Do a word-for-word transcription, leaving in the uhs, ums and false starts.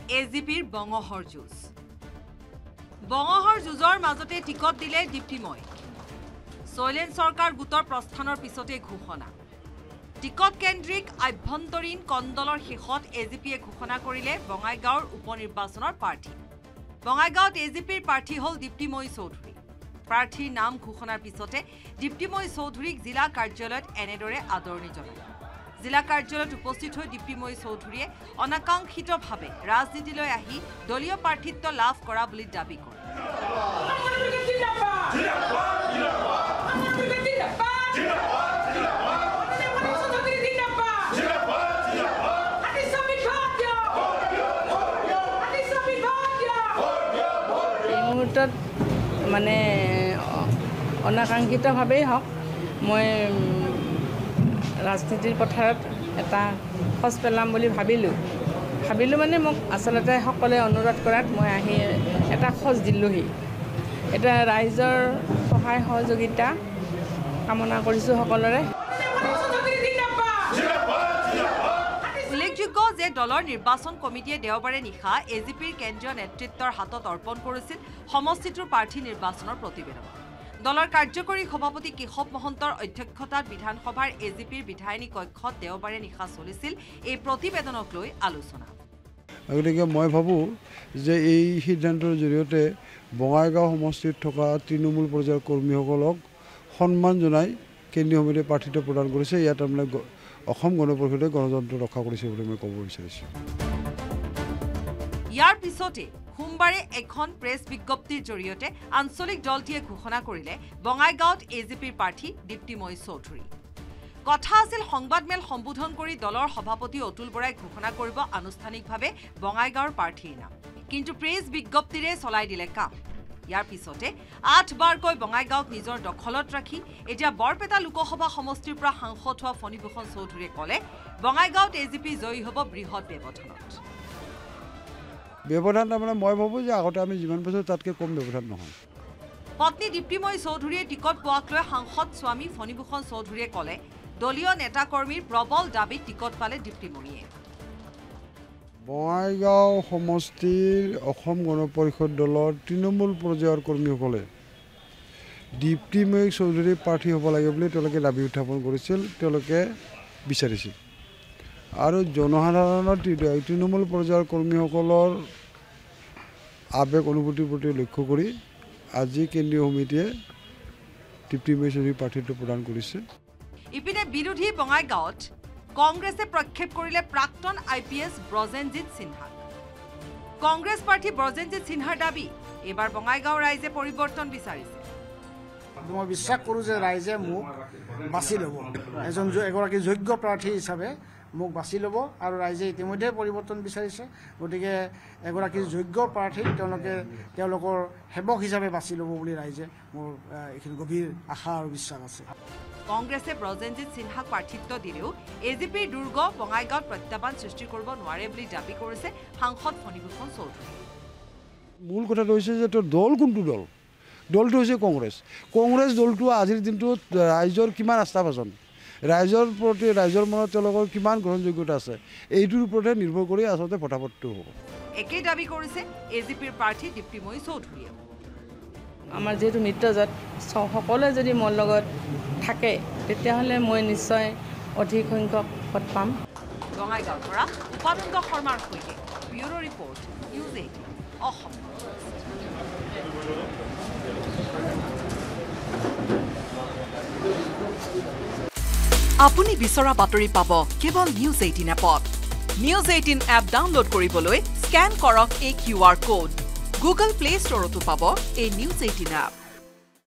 এজিপিৰ বঙহৰ যুঁজ বঙহৰ যুঁজৰ মাজতে টিকট দিলে দীপ্তিময় শৈলেন চৰকাৰ গোটৰ প্ৰস্থানৰ পিছতে ঘোষণা টিকট কেন্দ্ৰিক আভ্যন্তৰীণ কণ্ডলৰ শেষত এজিপিয়ে ঘোষণা কৰিলে বঙাইগাঁৱৰ উপনিৰ্বাচনৰ প্ৰাৰ্থী বঙাইগাঁৱত এজিপিৰ প্ৰাৰ্থী হ'ল দীপ্তিময় চৌধুৰী প্ৰাৰ্থীৰ নাম ঘোষণাৰ পিছতে দীপ্তিময় চৌধুৰীক জিলা কাৰ্যালয়ত এনেদৰে আদৰণি জনায় জিলা কাৰ্যালয়ত উপস্থিত হৈ দীপ্তিময় চৌধুৰীয়ে অনাকাংক্ষিতভাৱে ৰাজনীতিলৈ আহি দলীয় প্ৰাৰ্থিত্ব লাভ কৰা বুলি দাবী কৰে মানে অনাকাংক্ষিতভাৱেই হওক মই ৰাজনীতিৰ পথাৰত এটা খোজ পেলাম বুলি ভাবিলোঁ ভাবিলোঁ মানে মোক আচলতে সকলোৱে অনুৰোধ কৰাত মই আহি এটা খোজ দিলোঁহি এটা ৰাইজৰ সহায় সহযোগিতা কামনা কৰিছোঁ সকলোৰে উল্লেখযোগ্য যে দলৰ নিৰ্বাচন কমিটিয়ে দেওবাৰে নিশা এজিপিৰ কেন্দ্ৰীয় নেতৃত্বৰ হাতত অৰ্পণ কৰিছিল সমষ্টিটোৰ প্ৰাৰ্থী নিৰ্বাচনৰ প্ৰতিবেদন দলৰ কাৰ্যকৰী সভাপতি কেশৱ মহন্তৰ অধ্যক্ষতাত বিধানসভাৰ এজিপিৰ বিধায়িনী কক্ষত দেওবাৰে নিশা চলিছিল এই প্ৰতিবেদনক লৈ আলোচনা গতিকে মই ভাবোঁ যে এই সিদ্ধান্তৰ জৰিয়তে বঙাইগাঁও সমষ্টিত থকা তৃণমূল পৰ্যায়ৰ কৰ্মীসকলক সন্মান জনাই কেন্দ্ৰীয় সমিতিয়ে প্ৰাৰ্থিত্ব প্ৰদান কৰিছে ইয়াত মানে অসম গণ পৰিষদে গণতন্ত্ৰ ৰক্ষা কৰিছে বুলি মই ক'ব বিচাৰিছোঁ ইয়াৰ পিছতে সোমবাৰে এখন প্ৰেছ বিজ্ঞপ্তিৰ জৰিয়তে আঞ্চলিক দলটিয়ে ঘোষণা কৰিলে বঙাইগাঁৱত এজিপিৰ প্ৰাৰ্থী দীপ্তিময় চৌধুৰী কথা আছিল সংবাদমেল সম্বোধন কৰি দলৰ সভাপতি অতুল বৰাই ঘোষণা কৰিব আনুষ্ঠানিকভাৱে বঙাইগাঁৱৰ প্ৰাৰ্থীৰ নাম কিন্তু প্ৰেছ বিজ্ঞপ্তিৰে চলাই দিলে কাম ইয়াৰ পিছতে আঠবাৰকৈ বঙাইগাঁৱক নিজৰ দখলত ৰাখি এতিয়া বৰপেটা লোকসভা সমষ্টিৰ পৰা সাংসদ হোৱা ফণীভূষণ চৌধুৰীয়ে ক'লে বঙাইগাঁৱত এজিপি জয়ী হ'ব বৃহৎ ব্যৱধানত ব্যৱধান তাৰমানে মই ভাবোঁ যে আগতে আমি যিমান পাইছোঁ তাতকৈ কম ব্যৱধান নহয় পত্নী দীপ্তিময় চৌধুৰীয়ে টিকট পোৱাক লৈ সাংসদ স্বামী ফণীভূষণ চৌধুৰীয়ে ক'লে দলীয় নেতাকৰ্মীৰ প্ৰবল দাবীত টিকট পালে দীপ্তিময়ীয়ে বঙাইগাঁও সমষ্টিৰ অসম গণ পৰিষদ দলৰ তৃণমূল পৰ্যায়ৰ কৰ্মীসকলে দীপ্তিময় চৌধুৰী প্ৰাৰ্থী হ'ব লাগে বুলি তেওঁলোকে দাবী উত্থাপন কৰিছিল তেওঁলোকে বিচাৰিছিল আৰু জনসাধাৰণৰ তৃণমূল পৰ্যায়ৰ কৰ্মীসকলৰ আৱেগ অনুভূতিৰ প্ৰতি লক্ষ্য কৰি আজি কেন্দ্ৰীয় সমিতিয়ে দীপ্তিময় চৌধুৰী প্ৰাৰ্থিত্ব প্ৰদান কৰিছে ইপিনে বিৰোধী বঙাইগাঁৱত কংগ্ৰেছে প্ৰক্ষেপ কৰিলে প্ৰাক্তন আই পি এছ ব্ৰজেনজিৎ সিনহাক কংগ্ৰেছ প্ৰাৰ্থী ব্ৰজেনজিৎ সিনহাৰ দাবী এইবাৰ বঙাইগাঁও ৰাইজে পৰিৱৰ্তন বিচাৰিছে মই বিশ্বাস কৰোঁ যে ৰাইজে মোক বাছি ল'ব এজন এগৰাকী যোগ্য প্ৰাৰ্থী হিচাপে মোক বাছি ল'ব আৰু ৰাইজে ইতিমধ্যে পৰিৱৰ্তন বিচাৰিছে গতিকে এগৰাকী যোগ্য প্ৰাৰ্থীক তেওঁলোকে তেওঁলোকৰ সেৱক হিচাপে বাছি ল'ব বুলি ৰাইজে মোৰ এইখিনি গভীৰ আশা আৰু বিশ্বাস আছে কংগ্ৰেছে ব্ৰজেনজিৎ সিনহাক প্ৰাৰ্থিত্ব দিলেও এজিপিৰ দুৰ্গ বঙাইগাঁৱত প্ৰত্যাহ্বান সৃষ্টি কৰিব নোৱাৰে বুলি দাবী কৰিছে সাংসদ ফণীভূষণ চৌধুৰী মূল কথাটো হৈছে যে তোৰ দল কোনটো দল দলটো হৈছে কংগ্ৰেছ কংগ্ৰেছ দলটো আজিৰ দিনটোত ৰাইজৰ কিমান আস্থাভাজন ৰাইজৰ প্ৰতি ৰাইজৰ মনত তেওঁলোকৰ কিমান গ্ৰহণযোগ্যতা আছে এইটোৰ ওপৰতে নিৰ্ভৰ কৰি আচলতে ভোটাভোটটো হ'ব একেই দাবী কৰিছে এজিপিৰ প্ৰাৰ্থী দীপ্তিময় চৌধুৰীয়ে আমাৰ যিহেতু মিত্ৰজোঁট সকলোৱে যদি মোৰ লগত থাকে তেতিয়াহ'লে মই নিশ্চয় অধিক সংখ্যক ভোট পাম বঙাইগাঁৱৰ পৰা উপানন্দ শৰ্মাৰ সৈতে bureau' report news eighteen Assam আপুনি বিচৰা বাতৰি পাব কেৱল নিউজ এইটিন এপত নিউজ এইটিন এপ ডাউনলোড কৰিবলৈ স্কেন কৰক এই Q R code Google Play ষ্টৰতো পাব এই নিউজ এইটিন এপ